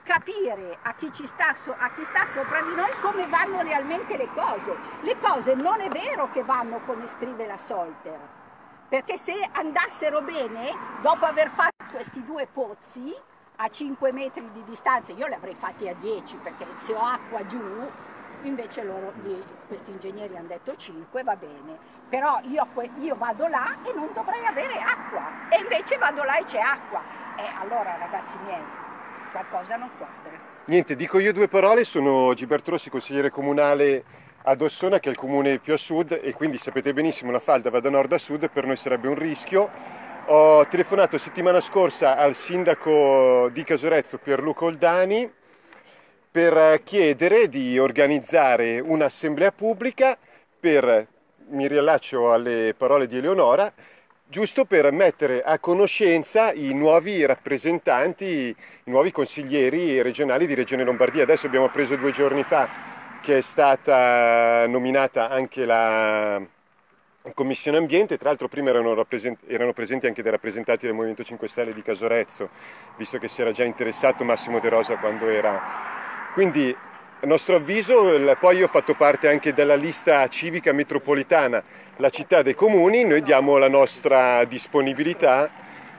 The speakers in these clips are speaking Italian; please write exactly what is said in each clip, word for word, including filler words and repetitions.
capire a chi, ci sta, so, a chi sta sopra di noi come vanno realmente le cose. Le cose non è vero che vanno come scrive la Solter, perché se andassero bene, dopo aver fatto questi due pozzi a cinque metri di distanza, io li avrei fatti a dieci, perché se ho acqua giù, invece loro, questi ingegneri hanno detto cinque, va bene, però io, io vado là e non dovrei avere acqua, e invece vado là e c'è acqua. E allora, ragazzi miei, qualcosa non quadra. Niente, dico io due parole, sono Giberto Rossi, consigliere comunale ad Ossona, che è il comune più a sud, e quindi sapete benissimo la falda va da nord a sud, per noi sarebbe un rischio. Ho telefonato settimana scorsa al sindaco di Casorezzo, Pierluca Oldani, per chiedere di organizzare un'assemblea pubblica per, mi riallaccio alle parole di Eleonora, giusto per mettere a conoscenza i nuovi rappresentanti, i nuovi consiglieri regionali di Regione Lombardia. Adesso abbiamo preso due giorni fa che è stata nominata anche la Commissione Ambiente, tra l'altro prima erano, erano presenti anche dei rappresentanti del Movimento cinque Stelle di Casorezzo, visto che si era già interessato Massimo De Rosa quando era... Quindi, a nostro avviso, poi io ho fatto parte anche della lista civica metropolitana, la città dei comuni, noi diamo la nostra disponibilità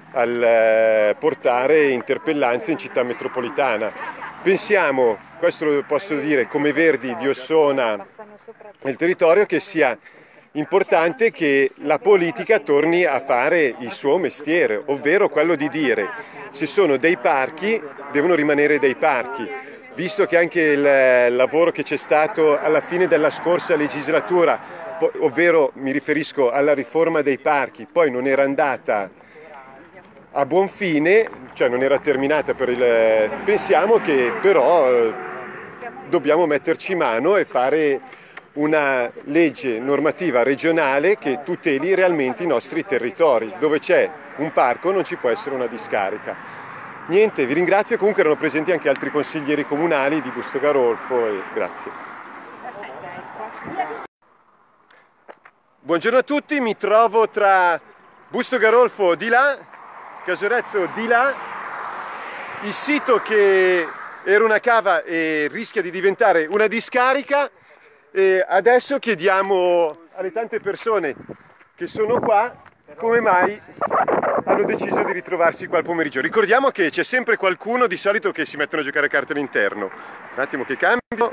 al portare interpellanze in città metropolitana. Pensiamo, questo lo posso dire come Verdi di Ossona nel territorio, che sia importante che la politica torni a fare il suo mestiere, ovvero quello di dire se sono dei parchi devono rimanere dei parchi, visto che anche il lavoro che c'è stato alla fine della scorsa legislatura, ovvero mi riferisco alla riforma dei parchi, poi non era andata a buon fine, cioè non era terminata per il... Pensiamo che però dobbiamo metterci mano e fare una legge normativa regionale che tuteli realmente i nostri territori. Dove c'è un parco non ci può essere una discarica. Niente, vi ringrazio, comunque erano presenti anche altri consiglieri comunali di Busto Garolfo e grazie. Buongiorno a tutti, mi trovo tra Busto Garolfo di là, Casorezzo di là, il sito che era una cava e rischia di diventare una discarica. E adesso chiediamo alle tante persone che sono qua come mai hanno deciso di ritrovarsi qua il pomeriggio. Ricordiamo che c'è sempre qualcuno di solito che si mettono a giocare a carte all'interno. Un attimo che cambio.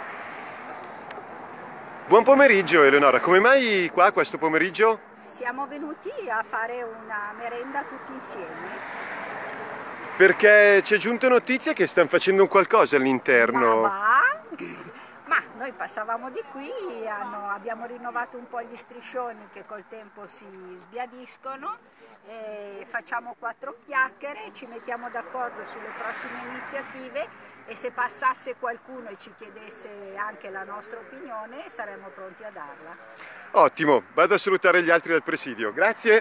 Buon pomeriggio Eleonora, come mai qua questo pomeriggio? Siamo venuti a fare una merenda tutti insieme. Perché c'è giunta notizia che stanno facendo un qualcosa all'interno. Ma va? Ma noi passavamo di qui, hanno, abbiamo rinnovato un po' gli striscioni che col tempo si sbiadiscono, e facciamo quattro chiacchiere, ci mettiamo d'accordo sulle prossime iniziative e se passasse qualcuno e ci chiedesse anche la nostra opinione saremmo pronti a darla. Ottimo, vado a salutare gli altri del presidio, grazie.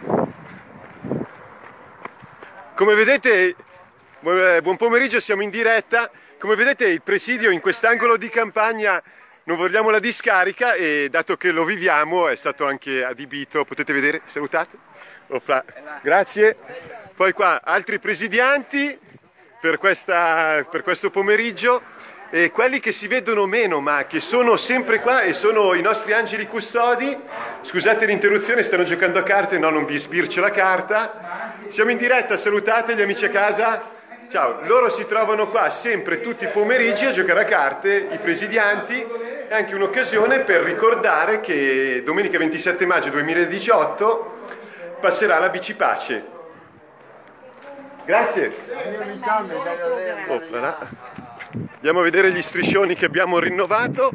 Come vedete, buon pomeriggio, siamo in diretta. Come vedete il presidio in quest'angolo di campagna non vogliamo la discarica e dato che lo viviamo è stato anche adibito, potete vedere, salutate, Opla. Grazie. Poi qua altri presidianti per, questa, per questo pomeriggio e quelli che si vedono meno ma che sono sempre qua e sono i nostri angeli custodi. Scusate l'interruzione, stanno giocando a carte, no non vi sbircio la carta. Siamo in diretta, salutate gli amici a casa. Ciao, loro si trovano qua sempre tutti i pomeriggi a giocare a carte, i presidianti, è anche un'occasione per ricordare che domenica ventisette maggio duemiladiciotto passerà la Bicipace. Grazie. Oplala. Andiamo a vedere gli striscioni che abbiamo rinnovato.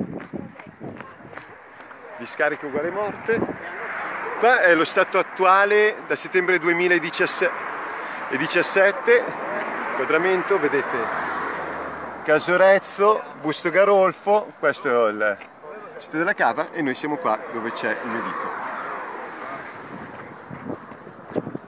Discarica uguale morte. Qua è lo stato attuale da settembre duemiladiciassette. Inquadramento, vedete Casorezzo, Busto Garolfo, questo è il sito della cava e noi siamo qua dove c'è il mio dito.